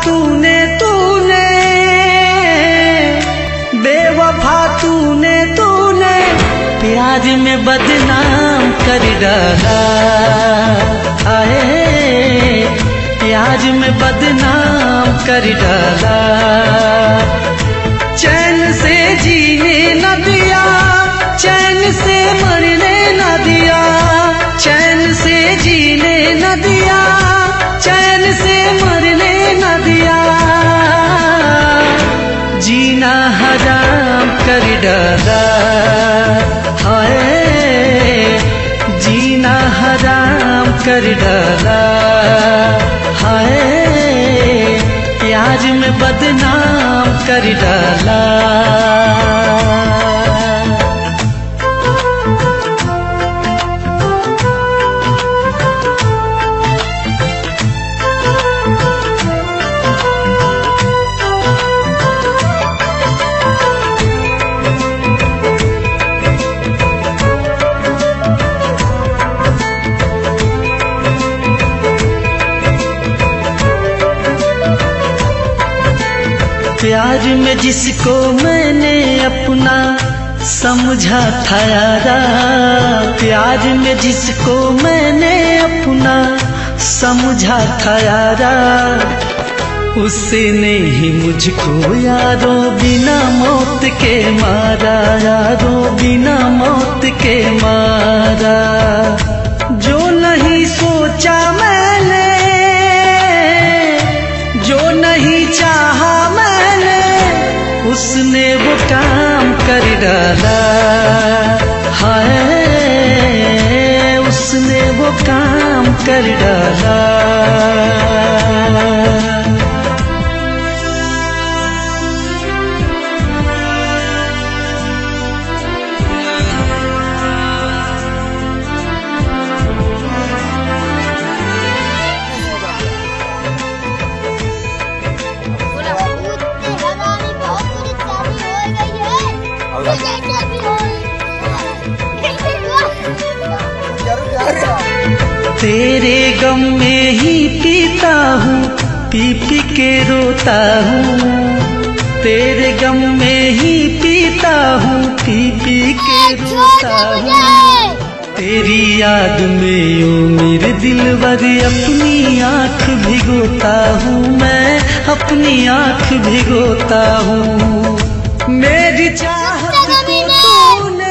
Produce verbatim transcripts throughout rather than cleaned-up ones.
तूने तूने बेवफा तूने तूने प्यार में बदनाम कर डाला। आए प्यार में बदनाम कर डाला। चैन से जीने न दिया, चैन से मरने न दिया, चैन से जीने न दिया, चैन से मरने न दिया। जीना हराम कर डाला। हाय जीना हराम कर डाला। हाय प्यार में बदनाम कर डाला। प्यार में जिसको मैंने अपना समझा था यारा, प्यार में जिसको मैंने अपना समझा था यारा, उसने ही मुझको यारों बिना मौत के मारा, यारों बिना मौत के मारा। जो नहीं सोचा मैंने, जो नहीं चाहा मैंने, उसने वो काम कर डाला। हाय उसने वो काम कर डाला। तेरे गम में ही पीता हूँ, पी पी के रोता हूँ। तेरे गम में ही पीता हूँ, पी पी के रोता हूँ। तेरी याद में यूं मेरे दिलवर अपनी आँख भिगोता हूँ, मैं अपनी आँख भिगोता हूँ। मेरी चाहत को तूने,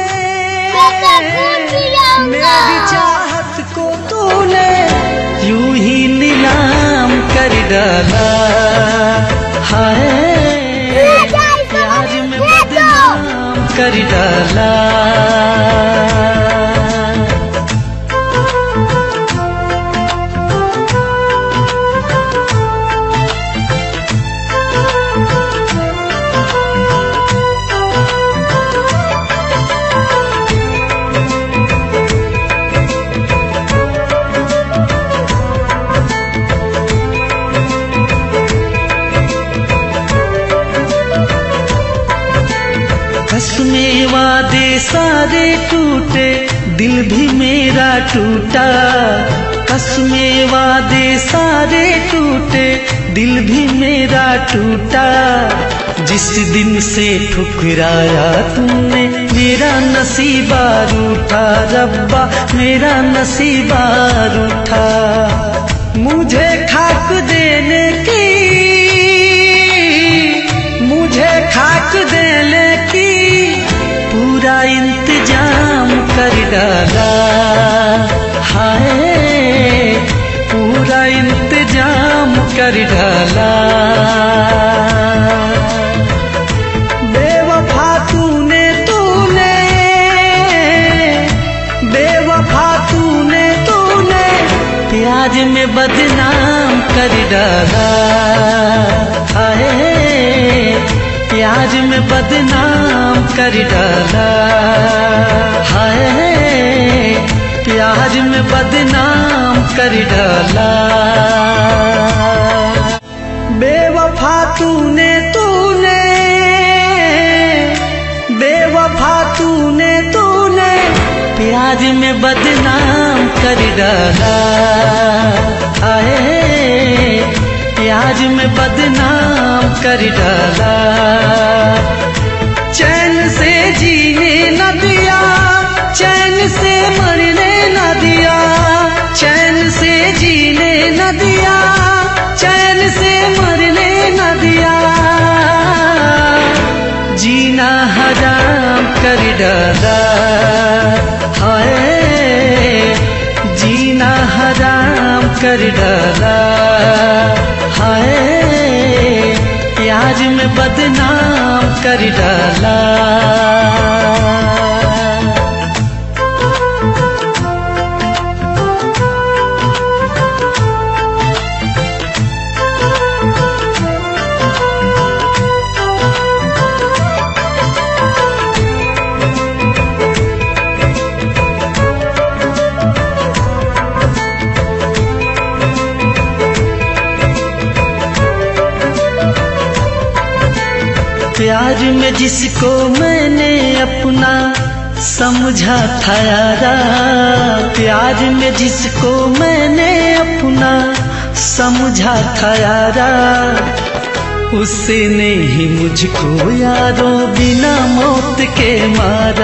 मेरी चाहत को तूने यूं ही नीलाम कर डाला। हाय प्यार में बदनाम कर डाला। कसमें वादे सारे टूटे, दिल भी मेरा टूटा। कसमें वादे सारे टूटे, दिल भी मेरा टूटा। जिस दिन से ठुकराया तुमने मेरा नसीबा रूठा, रब्बा मेरा नसीबा रूठा। मुझे खाक देने की, मुझे खाक देने की पूरा इंतजाम कर डाला। हाय पूरा इंतजाम कर डाला। बेवफा तूने तूने, बेवफा तूने तूने प्यार में बदनाम कर डाला। हाय प्यार में बदनाम कर डाला। हाय प्यार में बदनाम कर डाला। बेवफा तूने तूने, बेवफा तूने तूने प्यार में बदनाम कर डाला। आए प्यार प्याज में बदनाम कर डाला, चैन से जीने न दिया, चैन से मरने न दिया, चैन से जीने न दिया, चैन से मरने न दिया, जीना हराम कर डाला, हाय जीना हराम कर डाला, हाय प्याज में बदनाम कर डाला। प्याज में जिसको मैंने अपना समझा था यारा, प्याज में जिसको मैंने अपना समझा था यारा, उसने ही मुझको यारों बिना मौत के मारा।